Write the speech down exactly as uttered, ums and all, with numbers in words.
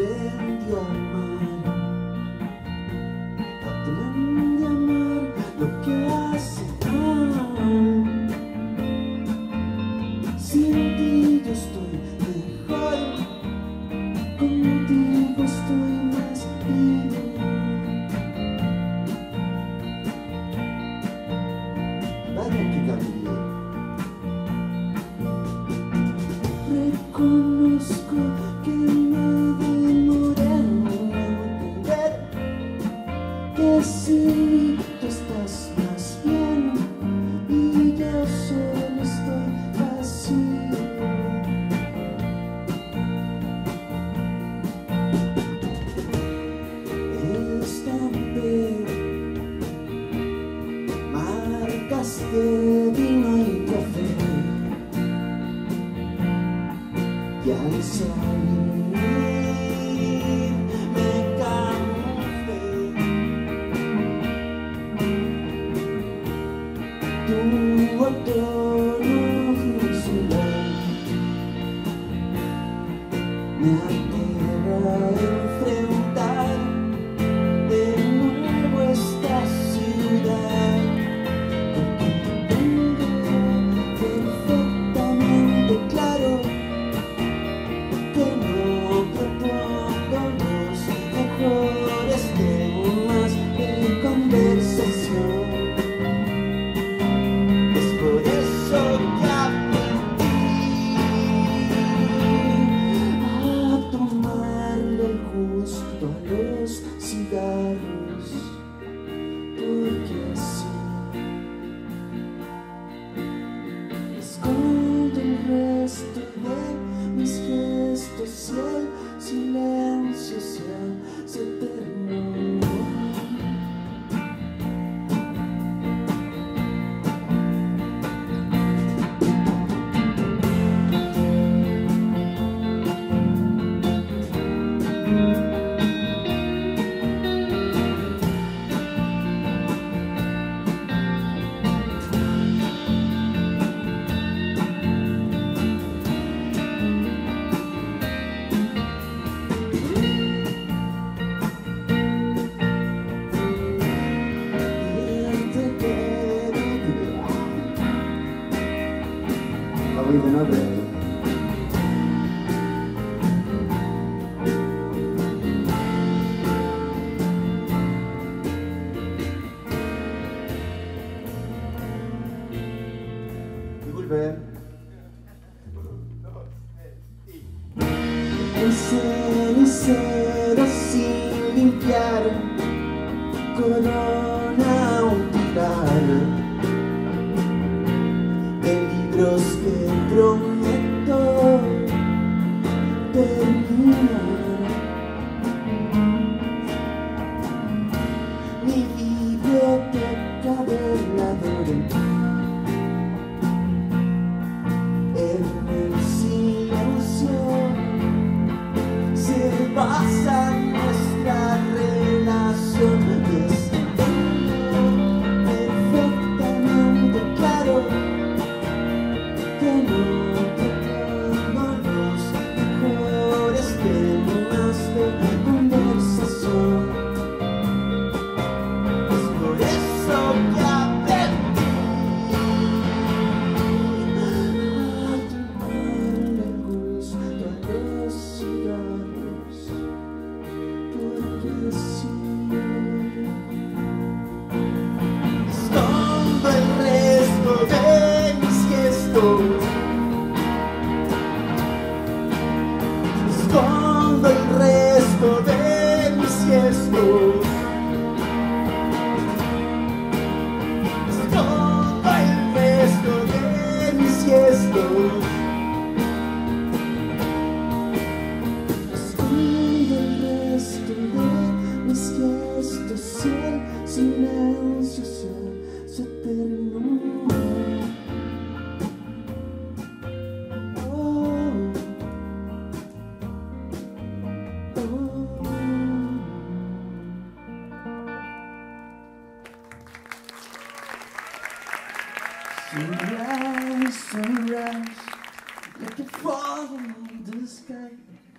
aprendí a amar, aprendí a amar lo que hace mal. Sin ti yo estoy mejor, contigo estoy más vivo. Vaya que cambié. Reconozco que me demoré en entender que si tú estás más bien y yo solo estoy vacío. Estampé marcas de vino y café. Y al salir me camuflé. Tu otoño insular me aterra enfrentar de nuevo esta ciudad, porque tengo perfectamente claro que no propongo los mejores temas de conversación. Es por eso que aprendí a tomarle el gusto a los cigarros, porque así escondo el resto de mis gestos y el silencio se hace eterno. With another. Disculpe. El cenicero sin limpiar, corona un pilar de libros que prometo terminar. Mi biblioteca verladora en el silencio se basa nuestra relación. Perfectamente claro que no propongo los mejores temas de conversación. Es por eso que aprendí a tomarle el gusto a los cigarros, porque así escondo el resto de mis gestos. Escondo el resto de mis gestos. Escondo el resto de mis gestos. Escondo el resto de mis gestos y el silencio se hace eterno. Sunrise, sunrise, like a fall in the sky.